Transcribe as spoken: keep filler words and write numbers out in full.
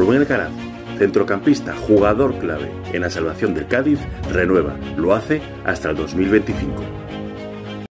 Rubén Alcaraz, centrocampista, jugador clave en la salvación del Cádiz, renueva. Lo hace hasta el dos mil veinticinco.